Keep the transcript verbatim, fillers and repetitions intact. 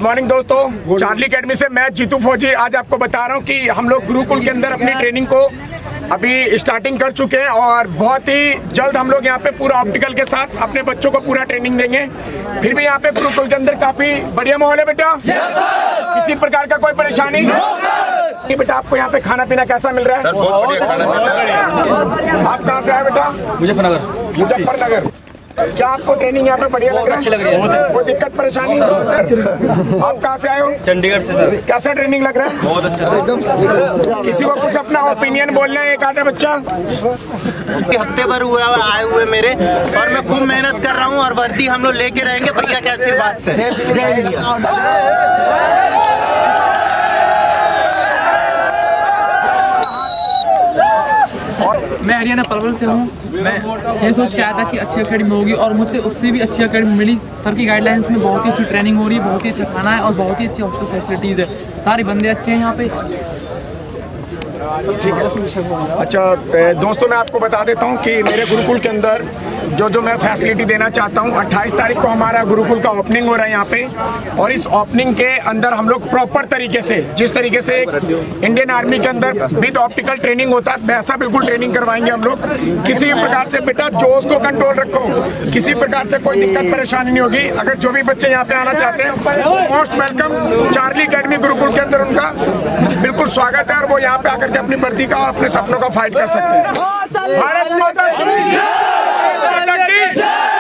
Morning दोस्तों, Charlie academy से मैं जीतू फौजी आज आपको बता रहा हूँ कि हम लोग गुरुकुल के अंदर अपनी ट्रेनिंग को अभी स्टार्टिंग कर चुके हैं और बहुत ही जल्द हम लोग यहाँ पे पूरा ऑप्टिकल के साथ अपने बच्चों को पूरा ट्रेनिंग देंगे। फिर भी यहाँ पे गुरुकुल के अंदर काफी बढ़िया माहौल है बेटा। किसी प्रकार का कोई परेशानी नहीं बेटा। आपको यहाँ पे खाना पीना कैसा मिल रहा है? बहुत बढ़िया। आप कहाँ से आए बेटा? मुजफ्फरनगर। मुजफ्फरनगर। क्या आपको ट्रेनिंग यहाँ पे बढ़िया लग रहा है? अच्छी लग रही है। कोई दिक्कत परेशानी? आप कहाँ से आए हो? चंडीगढ़ से सर। कैसा ट्रेनिंग लग रहा है? बहुत अच्छा एकदम। किसी को कुछ अपना ओपिनियन बोलना है? एक आधा बच्चा हफ्ते भर हुआ आए हुए मेरे और मैं खूब मेहनत कर रहा हूँ और वर्दी हम लोग लेके रहेंगे भैया के आशीर्वाद से। मैं हरियाणा पलवल से हूँ। मैं ये सोच के आया था कि अच्छी अकेडमी होगी और मुझसे उससे भी अच्छी अकेडमी मिली। सर की गाइडलाइंस में बहुत ही अच्छी ट्रेनिंग हो रही है, बहुत ही अच्छा खाना है और बहुत ही अच्छी हॉस्टल फैसिलिटीज़ है। सारे बंदे अच्छे हैं यहाँ पे। ठीक है। अच्छा दोस्तों, मैं आपको बता देता हूँ कि मेरे गुरुकुल के अंदर जो जो मैं फैसिलिटी देना चाहता हूँ, अट्ठाईस तारीख को हमारा गुरुकुल का ओपनिंग हो रहा है यहाँ पे। और इस ओपनिंग के अंदर हम लोग प्रॉपर तरीके से, जिस तरीके से इंडियन आर्मी के अंदर विद ऑप्टिकल ट्रेनिंग होता है, वैसा बिल्कुल ट्रेनिंग करवाएंगे हम लोग। किसी भी प्रकार से बेटा जोश को कंट्रोल रखो, किसी प्रकार से कोई दिक्कत परेशानी नहीं होगी। अगर जो भी बच्चे यहाँ पे आना चाहते हैं, most welcome. Charlie academy Gurukul के अंदर उनका बिल्कुल स्वागत है और वो यहाँ पे आकर के अपनी वर्दी का और अपने सपनों का फाइट कर सकते हैं। भारत माता की जय।